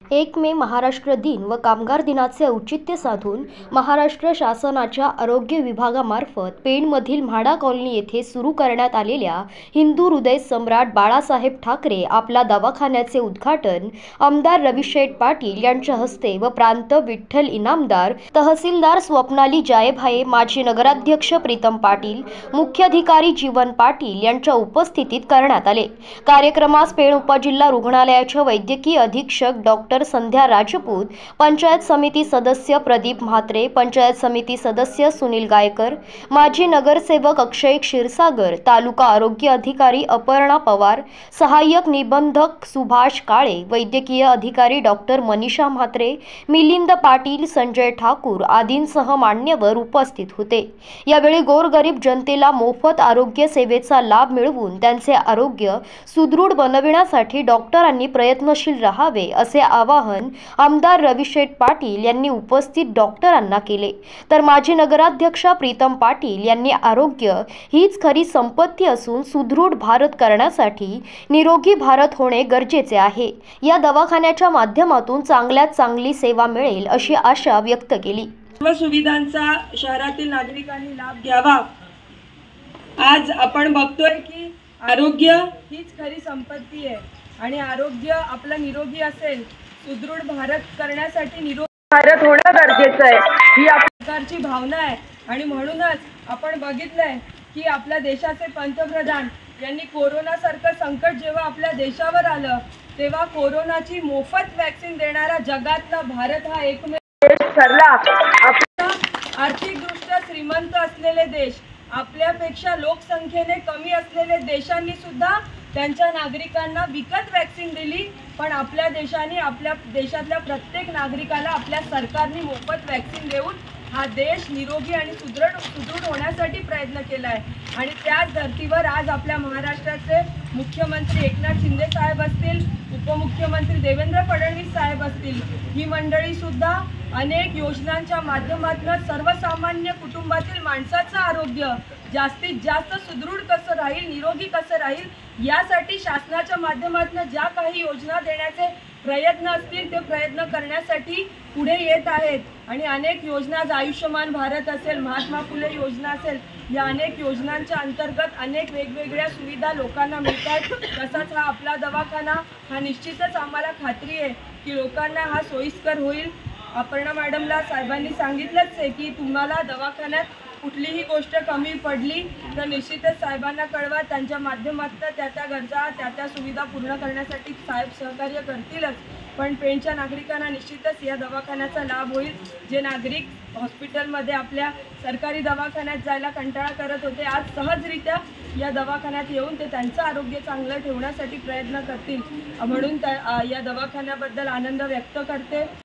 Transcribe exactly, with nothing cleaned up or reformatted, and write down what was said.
एक मे महाराष्ट्र दिन व कामगार दिनाचे औचित्य साधून महाराष्ट्र शासनाच्या आरोग्य विभागामार्फत पेणमधील म्हाडा कॉलनी येथे सुरू करण्यात आलेल्या हिंदू हृदय सम्राट बाळासाहेब ठाकरे आपला दवाखान्याचे उद्घाटन आमदार रविशेठ पाटील यांच्या हस्ते व प्रांत विठ्ठल इनामदार, तहसीलदार स्वप्नाली जायभाये, माजी नगराध्यक्ष प्रीतम पाटील, मुख्याधिकारी जीवन पाटील यांच्या उपस्थितीत करण्यात आले। कार्यक्रमास पेण उपजिल्हा रुग्णालयाच्या वैद्यकीय अधीक्षक डॉक्टर संध्या राजपूत, पंचायत समिती सदस्य प्रदीप म्हात्रे, पंचायत समिती सदस्य सुनील गायकर, माजी नगरसेवक अक्षय क्षीरसागर, तालुका आरोग्य अधिकारी अपर्णा पवार, सहाय्यक निबंधक सुभाष काळे, वैद्यकीय अधिकारी डॉक्टर मनीषा म्हात्रे, मिलिंद पाटील, संजय ठाकूर आदींसह मान्यवर उपस्थित होते। यावेळी गोरगरीब जनतेला मोफत आरोग्य सेवेचा लाभ मिळवून त्यांचे आरोग्य सुदृढ बनविण्यासाठी डॉक्टरांनी प्रयत्नशील राहावे असे आवाहन आमदार रविशेठ पाटील यांनी उपस्थित डॉक्टरांना केले। तर माजी नगराध्यक्षा प्रीतम पाटील यांनी आरोग्य हीच खरी संपत्ती असून सुदृढ भारत करण्यासाठी निरोगी भारत होणे गरजेचे आहे। या दवाखान्याच्या माध्यमातून चांगल्यात चांगली सेवा मिळेल अशी आशा व्यक्त केली। सर्व सुविधांचा शहरातील नागरिकांनी लाभ घ्यावा। आज आपण बघतोय की आरोग्य हीच खरी संपत्ती आहे आणि आरोग्य आपलं निरोगी असेल, सुदृढ भारत करण्यासाठी निरोगी भारत होणं गरजेचं आहे, ही आपल्या सरकारची भावना आहे। आणि म्हणूनच आपण बघितलंय की आपल्या देशाचे पंतप्रधान यांनी कोरोनासारखं संकट जेव्हा आपल्या देशावर आलं तेव्हा कोरोनाची मोफत वॅक्सिन देणारा जगातला भारत हा एकमेव देश ठरला। आपला आर्थिकदृष्ट्या श्रीमंत असलेले देश, आपल्यापेक्षा लोकसंख्येने कमी असलेले देशांनी सुद्धा त्यांच्या नागरिकांना विकत वॅक्सिन दिली, पण आपल्या देशाने आपल्या देशातल्या प्रत्येक नागरिकाला आपल्या सरकारने मोफत वॅक्सिन देऊन हा देश निरोगी आणि सुदृढ सुदृढ होण्यासाठी प्रयत्न केला आहे। आणि त्याच धर्तीवर आज आपल्या महाराष्ट्राचे मुख्यमंत्री एकनाथ शिंदे साहेब असतील, उपमुख्यमंत्री देवेंद्र फडणवीस साहेब असतील, ही मंडळी सुद्धा अनेक योजनांच्या माध्यमातून सर्वसामान्य कुटुंबातील माणसाचं आरोग्य जास्तीत जास्त सुदृढ कसं राहील, निरोगी कसं राहील यासाठी शासनाच्या माध्यमातून ज्या काही योजना देण्याचे प्रयत्न असतील ते प्रयत्न करण्यासाठी पुढे येत आहेत। आणि अनेक योजना, आयुष्यमान भारत असेल, महात्मा फुले योजना असेल, या अनेक योजनांच्या अंतर्गत अनेक वेगवेगळ्या सुविधा लोकांना मिळतात। तसाच हा आपला दवाखाना हा निश्चितच आम्हाला खात्री आहे की लोकांना हा सोयीस्कर होईल। अपर्णा मॅडमला साहेबांनी सांगितलंच आहे की तुम्हाला दवाखान्यात कुठलीही गोष्ट कमी पडली तर निश्चितच साहेबांना कळवा, त्यांच्या माध्यमातून त्या त्या गरजा, त्या त्या सुविधा पूर्ण करण्यासाठी साहेब सहकार्य करतीलच। पण पेणच्या नागरिकांना निश्चितच या दवाखान्याचा लाभ होईल। जे नागरिक हॉस्पिटलमध्ये आपल्या सरकारी दवाखान्यात जायला कंटाळा करत होते, आज सहजरित्या या दवाखान्यात येऊन ते त्यांचं आरोग्य चांगलं ठेवण्यासाठी प्रयत्न करतील, म्हणून त्या या दवाखान्याबद्दल आनंद व्यक्त करते।